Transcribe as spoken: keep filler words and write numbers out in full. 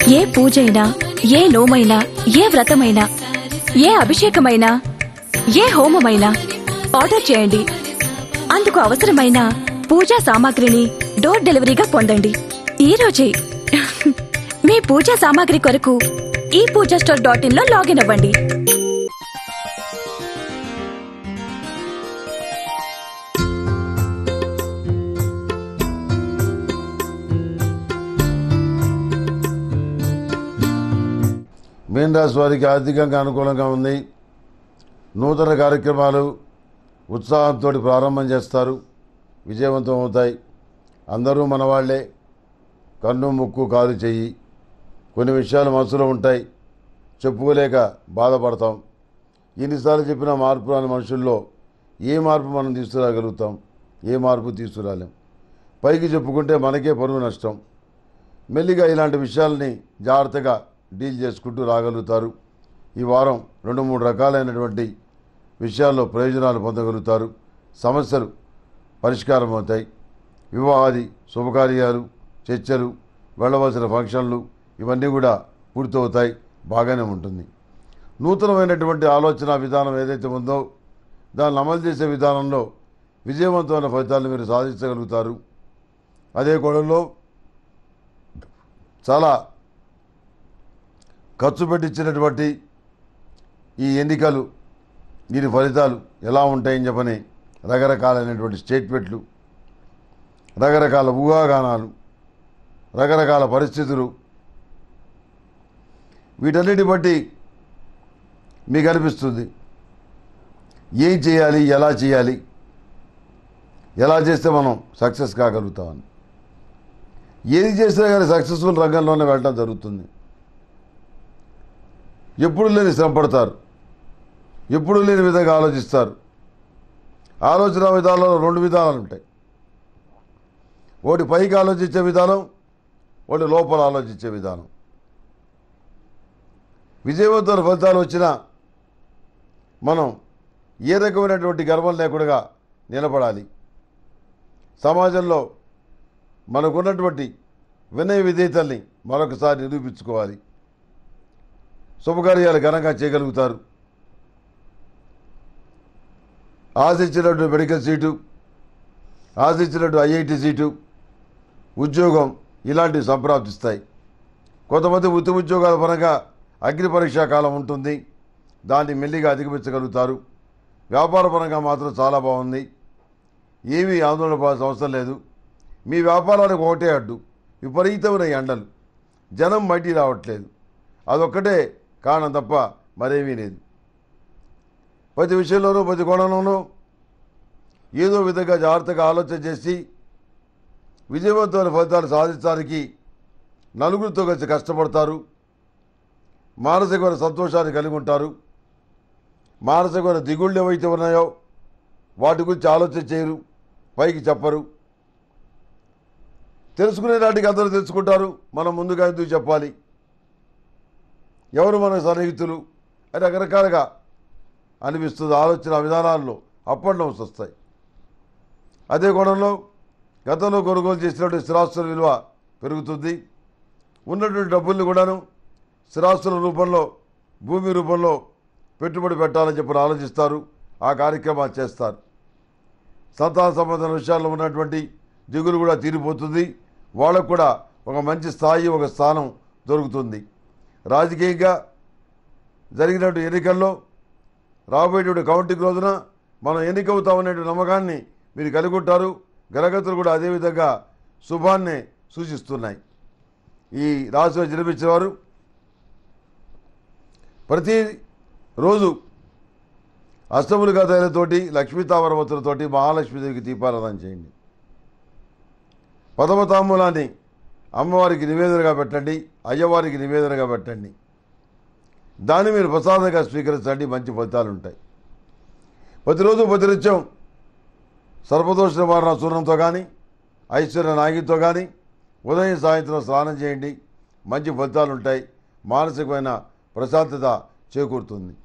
ఏ పూజైనా, ఏ నోమైనా, ఏ వ్రతమైనా, ఏ అభిషేకమైనా, ఏ హోమమైనా ఆర్డర్ చేయండి. అందుకు అవసరమైన పూజా సామాగ్రిని డోర్ డెలివరీగా పొందండి ఈ రోజే. మీ పూజా సామాగ్రి కొరకు ఈ పూజా స్టోర్ డాట్ ఇన్ లో లాగిన్ అవ్వండి. మీన రాశి వారికి ఆర్థికంగా అనుకూలంగా ఉంది. నూతన కార్యక్రమాలు ఉత్సాహంతో ప్రారంభం చేస్తారు, విజయవంతం అవుతాయి. అందరూ మన వాళ్ళే, కన్ను ముక్కు కాలు చెయ్యి. కొన్ని విషయాలు మనసులో ఉంటాయి, చెప్పుకోలేక బాధపడతాం. ఎన్నిసార్లు చెప్పినా మార్పు రాని మనుషుల్లో ఏ మార్పు మనం తీసుకురాగలుగుతాం? ఏ మార్పు తీసుకురాలేం. పైకి చెప్పుకుంటే మనకే పరువు నష్టం. మెల్లిగా ఇలాంటి విషయాలని జాగ్రత్తగా డీల్ చేసుకుంటూ రాగలుగుతారు. ఈ వారం రెండు మూడు రకాలైనటువంటి విషయాల్లో ప్రయోజనాలు పొందగలుగుతారు. సమస్యలు పరిష్కారం అవుతాయి. వివాహాది శుభకార్యాలు, చర్చలు, వెళ్ళవలసిన ఫంక్షన్లు ఇవన్నీ కూడా పూర్తవుతాయి. బాగానే ఉంటుంది. నూతనమైనటువంటి ఆలోచన విధానం ఏదైతే ఉందో దాన్ని అమలు చేసే విధానంలో విజయవంతమైన ఫలితాలను మీరు సాధించగలుగుతారు. అదే కోణంలో చాలా ఖర్చు పెట్టించినటువంటి ఈ ఎన్నికలు, దీని ఫలితాలు ఎలా ఉంటాయని చెప్పని రకరకాలైనటువంటి స్టేట్మెంట్లు, రకరకాల ఊహాగానాలు, రకరకాల పరిస్థితులు, వీటన్నిటి బట్టి మీకు అనిపిస్తుంది ఏం చేయాలి, ఎలా చేయాలి, ఎలా చేస్తే మనం సక్సెస్ కాగలుగుతామని. ఏది చేస్తే కానీ సక్సెస్ఫుల్ రంగంలోనే వెళ్ళడం జరుగుతుంది. ఎప్పుడు లేని శ్రమ పడతారు, ఎప్పుడు లేని విధంగా ఆలోచిస్తారు. ఆలోచన విధానంలో రెండు విధానాలు ఉంటాయి. ఒకటి పైకి ఆలోచించే విధానం, ఒకటి లోపల ఆలోచించే విధానం. విజయవంతమైన ఫలితాలు వచ్చినా మనం ఏ రకమైనటువంటి గర్వం లేకుండా నిలబడాలి. సమాజంలో మనకున్నటువంటి వినయ విధేయతల్ని మరొకసారి నిరూపించుకోవాలి. శుభకార్యాలు ఘనంగా చేయగలుగుతారు. ఆశించినట్టు మెడికల్ సీటు, ఆశించినట్టు ఐఐటి సీటు, ఉద్యోగం ఇలాంటివి సంప్రాప్తిస్తాయి. కొంతమంది వృత్తి ఉద్యోగాల పరంగా అగ్ని పరీక్షా కాలం ఉంటుంది, దాన్ని మెల్లిగా అధిగమించగలుగుతారు. వ్యాపార పరంగా మాత్రం చాలా బాగుంది, ఏమీ ఆందోళన పడాల్సిన అవసరం లేదు. మీ వ్యాపారానికి ఒకటే అడ్డు, విపరీతమైన ఎండలు, జనం బయటికి రావట్లేదు. అదొక్కటే కారణం తప్ప మరేమీ లేదు. ప్రతి విషయంలోనూ ప్రతి కోణంలోనూ ఏదో విధంగా జాగ్రత్తగా ఆలోచన చేసి విజయవంతమైన ఫలితాలు సాధించడానికి నలుగురితో కలిసి కష్టపడతారు. మానసికమైన సంతోషాన్ని కలిగి ఉంటారు. మానసికమైన దిగుళ్ళు ఏవైతే ఉన్నాయో వాటి గురించి ఆలోచన చేయరు, పైకి చెప్పరు. తెలుసుకునే నాటికి అందరూ తెలుసుకుంటారు, మనం ముందుగా ఎందుకు చెప్పాలి, ఎవరు మన సన్నిహితులు అని రకరకాలుగా అనిపిస్తుంది. ఆలోచన విధానాల్లో అప్ అండ్ డౌన్స్ వస్తాయి. అదే కోణంలో గతంలో కొనుగోలు చేసినటువంటి స్థిరాస్తుల విలువ పెరుగుతుంది. ఉన్నటువంటి డబ్బుల్ని కూడాను స్థిరాస్తుల రూపంలో, భూమి రూపంలో పెట్టుబడి పెట్టాలని చెప్పి ఆలోచిస్తారు. ఆ కార్యక్రమాలు చేస్తారు. సంతాన సంబంధమైన విషయాల్లో ఉన్నటువంటి దిగులు కూడా తీరిపోతుంది. వాళ్ళకు కూడా ఒక మంచి స్థాయి, ఒక స్థానం దొరుకుతుంది. రాజకీయంగా జరిగినటువంటి ఎన్నికల్లో రాబోయేటువంటి కౌంటింగ్ రోజున మనం ఎన్నికవుతామనేటువంటి నమ్మకాన్ని మీరు కలిగి ఉంటారు. గ్రహగతులు కూడా అదేవిధంగా శుభాన్ని సూచిస్తున్నాయి. ఈ రాశిలో జన్మించేవారు ప్రతి రోజు అష్టములుగా తైలతోటి, లక్ష్మీ తామరవతులతోటి మహాలక్ష్మీదేవికి దీపారాధన చేయండి. పదవ తాంబూలాన్ని అమ్మవారికి నివేదనగా పెట్టండి, అయ్యవారికి నివేదనగా పెట్టండి. దాన్ని మీరు ప్రసాదంగా స్వీకరించండి, మంచి ఫలితాలు ఉంటాయి. ప్రతిరోజు ప్రతినిత్యం సర్పదోష నివారణ చూర్ణంతో కానీ, ఐశ్వర్య నాగితో కానీ ఉదయం సాయంత్రం స్నానం చేయండి, మంచి ఫలితాలు ఉంటాయి. మానసికమైన ప్రశాంతత చేకూరుతుంది.